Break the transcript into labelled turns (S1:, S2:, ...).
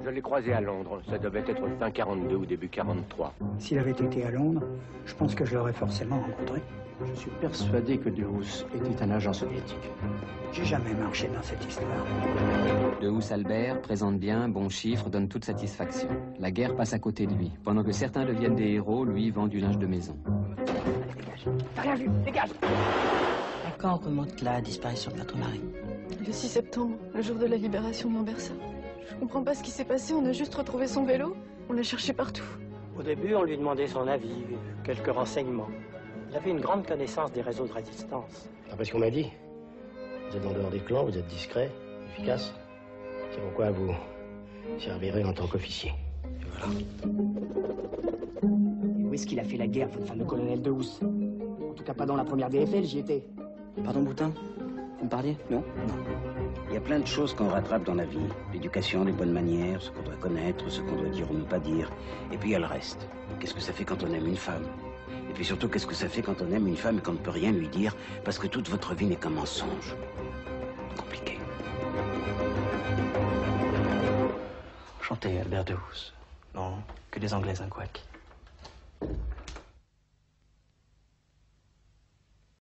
S1: Je l'ai croisé à Londres. Ça devait être fin 42 ou début 43.
S2: S'il avait été à Londres, je pense que je l'aurais forcément rencontré.
S3: Je suis persuadé que Dehousse était un agent soviétique.
S2: J'ai jamais marché dans cette histoire.
S4: Dehousse Albert présente bien, bon chiffre, donne toute satisfaction. La guerre passe à côté de lui. Pendant que certains deviennent des héros, lui vend du linge de maison.
S2: T'as rien vu, dégage!
S5: À quand remonte la disparition de votre mari?
S6: Le 6 septembre, le jour de la libération de Lambersa. Je comprends pas ce qui s'est passé, on a juste retrouvé son vélo. On l'a cherché partout.
S7: Au début, on lui demandait son avis, quelques renseignements. Il avait une grande connaissance des réseaux de résistance.
S3: D'après ce qu'on m'a dit, vous êtes en dehors des clans, vous êtes discret, efficace. C'est pourquoi vous servirez en tant qu'officier. Et voilà.
S8: Et où est-ce qu'il a fait la guerre, votre fameux colonel Dehousse? En tout cas pas dans la première VFL, j'y étais.
S5: Pardon, Boutin? Vous me parliez?
S8: Non?
S9: Il y a plein de choses qu'on rattrape dans la vie. L'éducation, les bonnes manières, ce qu'on doit connaître, ce qu'on doit dire ou ne pas dire. Et puis il y a le reste. Qu'est-ce que ça fait quand on aime une femme? Et puis surtout, qu'est-ce que ça fait quand on aime une femme et qu'on ne peut rien lui dire parce que toute votre vie n'est qu'un mensonge? Compliqué.
S5: Enchanté, Albert Dehousse. Non, que des Anglaises inquaques.